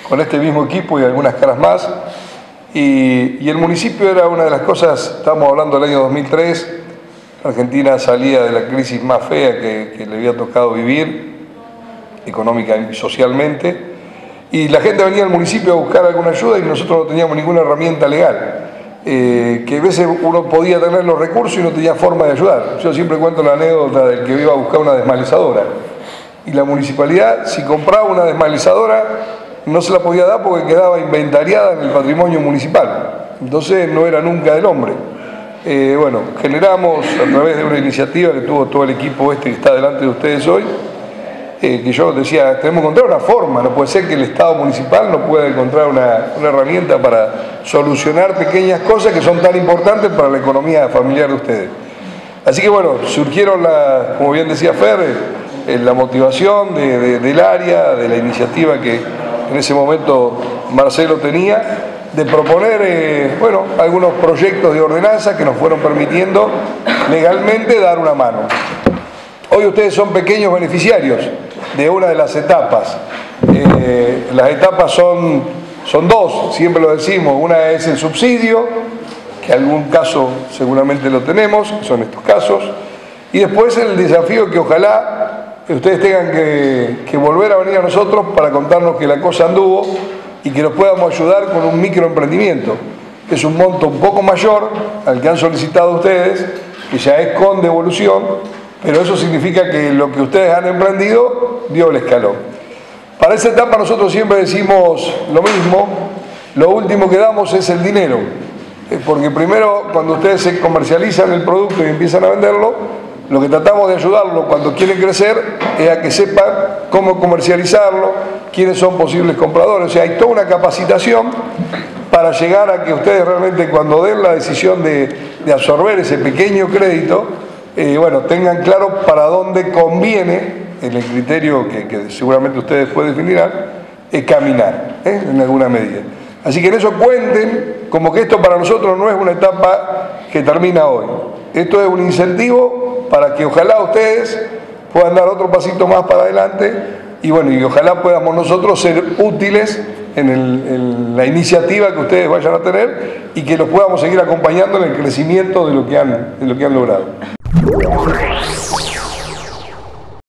con este mismo equipo y algunas caras más. Y el municipio era una de las cosas, estamos hablando del año 2003, Argentina salía de la crisis más fea que le había tocado vivir, económica y socialmente, y la gente venía al municipio a buscar alguna ayuda y nosotros no teníamos ninguna herramienta legal, que a veces uno podía tener los recursos y no tenía forma de ayudar. Yo siempre cuento la anécdota del que iba a buscar una desmalezadora, y la municipalidad, si compraba una desmalezadora, no se la podía dar porque quedaba inventariada en el patrimonio municipal, entonces no era nunca del hombre. Bueno, generamos a través de una iniciativa que tuvo todo el equipo que está delante de ustedes hoy, que yo decía, tenemos que encontrar una forma, no puede ser que el Estado municipal no pueda encontrar una herramienta para solucionar pequeñas cosas que son tan importantes para la economía familiar de ustedes. Así que bueno, surgieron, como bien decía Fer, la motivación del área, de la iniciativa que en ese momento Marcelo tenía, de proponer algunos proyectos de ordenanza que nos fueron permitiendo legalmente dar una mano. Hoy ustedes son pequeños beneficiarios de una de las etapas. Las etapas son dos, siempre lo decimos. Una es el subsidio, que en algún caso seguramente lo tenemos, que son estos casos, y después el desafío que ojalá ustedes tengan que volver a venir a nosotros para contarnos que la cosa anduvo y que nos podamos ayudar con un microemprendimiento, que es un monto un poco mayor al que han solicitado ustedes, que ya es con devolución, pero eso significa que lo que ustedes han emprendido dio el escalón. Para esa etapa nosotros siempre decimos lo mismo, lo último que damos es el dinero, porque primero cuando ustedes se comercializan el producto y empiezan a venderlo, lo que tratamos de ayudarlo cuando quieren crecer es a que sepan cómo comercializarlo, quiénes son posibles compradores. O sea, hay toda una capacitación para llegar a que ustedes realmente cuando den la decisión de absorber ese pequeño crédito, tengan claro para dónde conviene, en el criterio que seguramente ustedes pueden definir, caminar, en alguna medida. Así que en eso cuenten como que esto para nosotros no es una etapa que termina hoy. Esto es un incentivo para que ojalá ustedes puedan dar otro pasito más para adelante y ojalá podamos nosotros ser útiles en la iniciativa que ustedes vayan a tener y que los podamos seguir acompañando en el crecimiento de lo que han logrado.